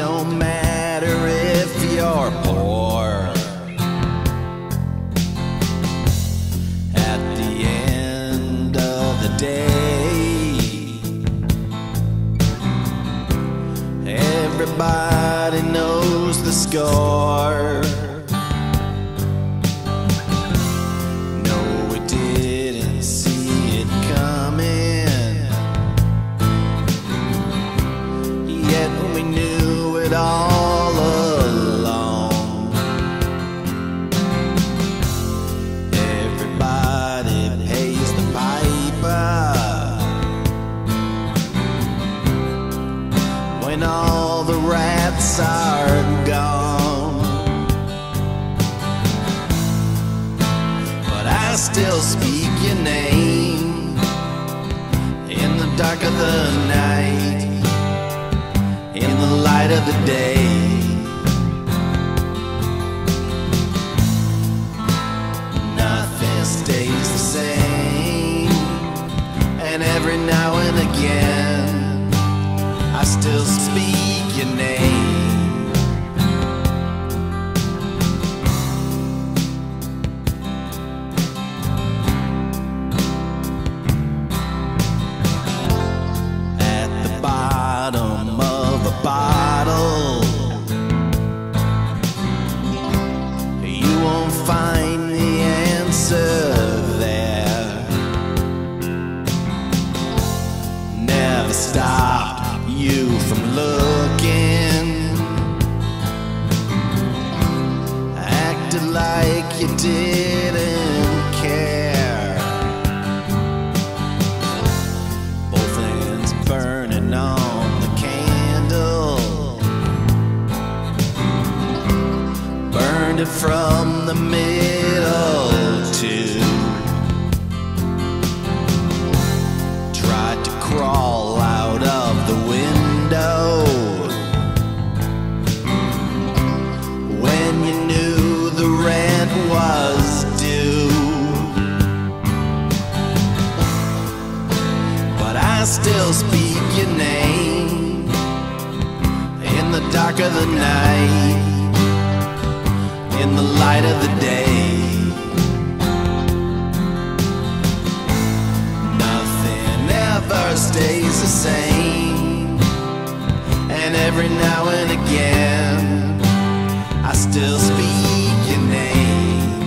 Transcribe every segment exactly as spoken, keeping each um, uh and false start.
don't matter if you're poor. At the end of the day, everybody knows the score. No, we didn't see it coming, yet we knew it all along. Everybody pays the piper when all the rats are gone. But I still speak your name in the dark of the night, in the light of the day. Nothing stays the same, and every now and again I still speak your name. At the bottom of a bottle, you won't find the answer there. Never stopped you from looking, acted like you didn't care. Both ends burning on the candle, burned it from the middle too. Tried to crawl out of the window when you knew the rent was due. But I still speak your name in the dark of the night, in the light of the day. Nothing ever stays the same, and every now and again I still speak your name.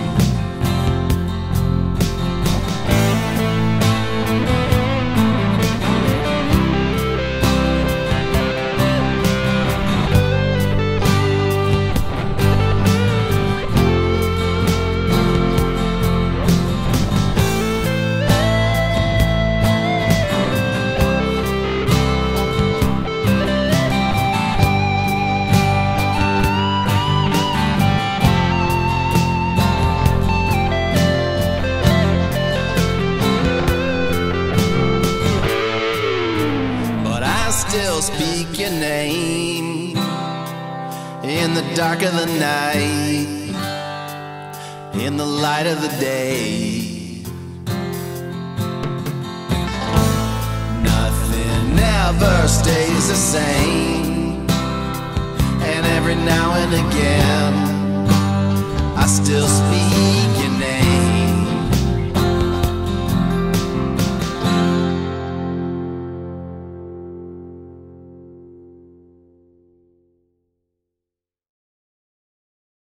Still speak your name in the dark of the night, in the light of the day. Nothing ever stays the same, and every now and again I still speak your